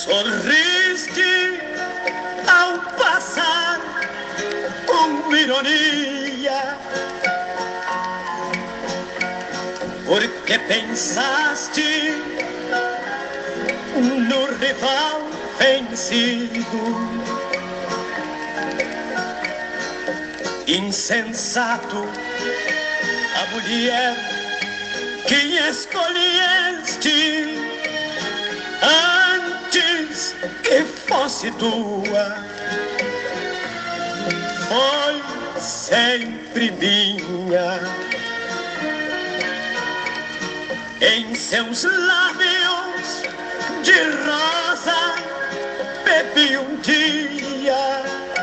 Sorriste ao passar com ironia, porque pensaste no rival vencido. Insensato, a mulher que escolheste antes que fosse tua, foi sempre minha. Em seus lábios de rosa bebi um dia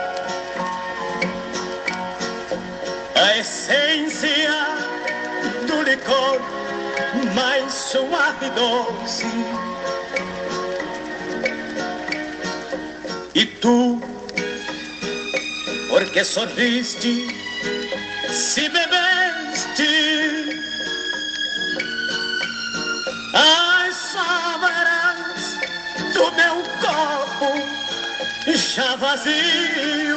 a essência do licor mais suave e doce. E tu, porque sorriste, se bebeste as sobras do meu copo já vazio.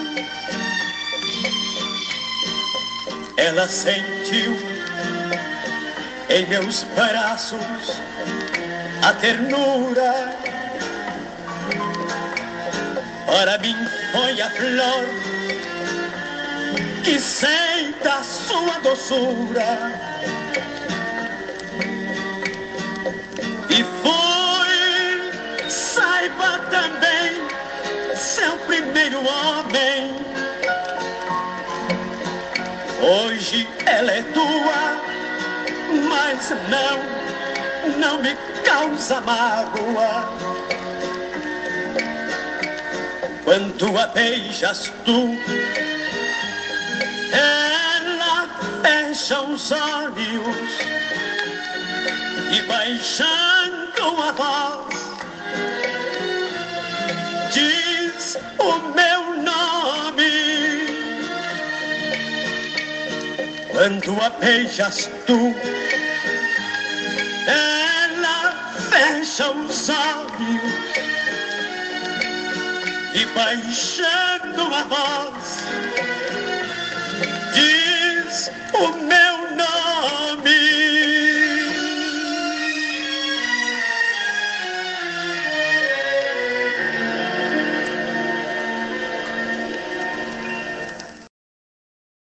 Ela sentiu em meus braços a ternura. Para mim foi a flor que sei da sua doçura. E foi, saiba também, seu primeiro homem. Hoje ela é tua, mas não me causa mágoa. Quando a beijas tu, ela fecha os olhos e baixando a voz diz o meu nome. Quando a beijas tu, ela fecha os olhos e baixando a voz diz o meu